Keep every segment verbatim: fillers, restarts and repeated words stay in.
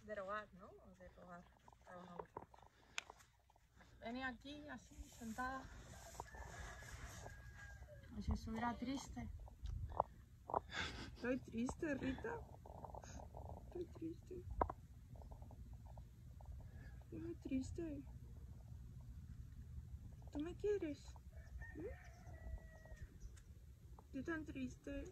derogar, ¿no? O derogar a una voz. Vení aquí, así, sentada. Como si estuviera triste. Estoy triste, Rita. Estoy triste. Estoy muy triste. ¿Tú me quieres? ¿Eh? Estoy tan triste.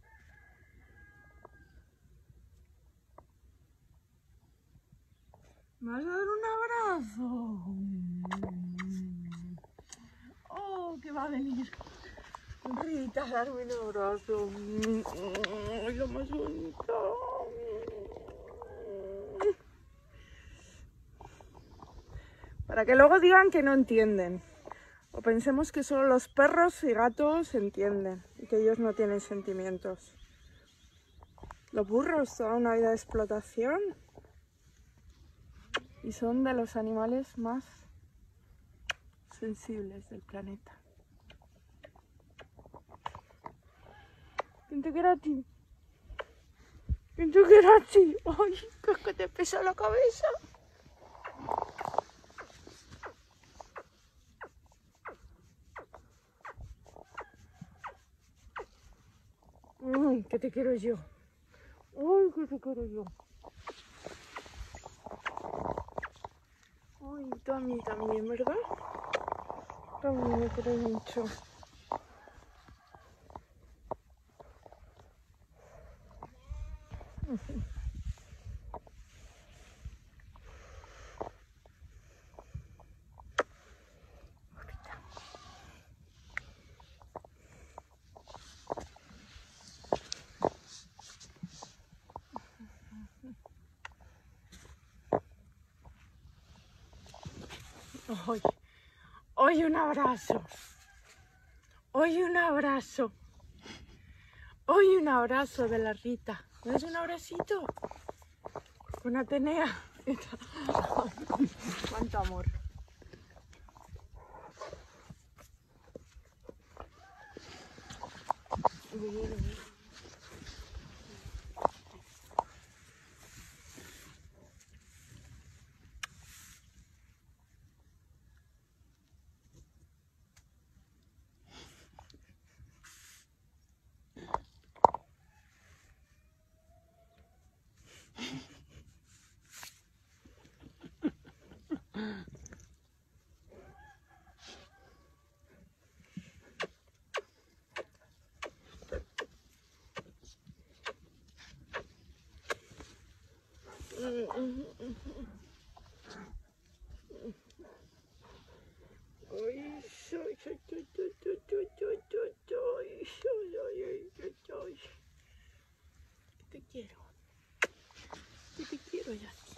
¿Me vas a dar un abrazo? Oh, que va a venir Rita a darme un abrazo. Ay, lo más bonito. Para que luego digan que no entienden. O pensemos que solo los perros y gatos entienden y que ellos no tienen sentimientos. Los burros, toda una vida de explotación. Y son de los animales más sensibles del planeta. ¿Quién te quiere a ti? ¿Quién te quiere a ti? Ay, que es que te pesa la cabeza. Ay, que te quiero yo. Ay, que te quiero yo. Ay, tú a mí también, ¿verdad? También me quieres mucho. Hoy, hoy un abrazo. Hoy un abrazo. Hoy un abrazo de la Rita. ¿Me das un abracito? Con Atenea. Cuánto amor. Te quiero. Te quiero ya.